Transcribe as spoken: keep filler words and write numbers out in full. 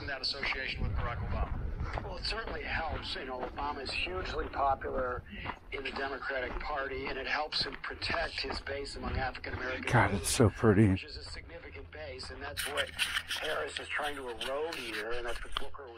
from that association with Barack Obama? Well, it certainly helps. You know, Obama is hugely popular in the Democratic Party, and it helps him protect his base among African Americans. God, it's so pretty. Which is a significant base, and that's what Harris is trying to erode here, and that's what Booker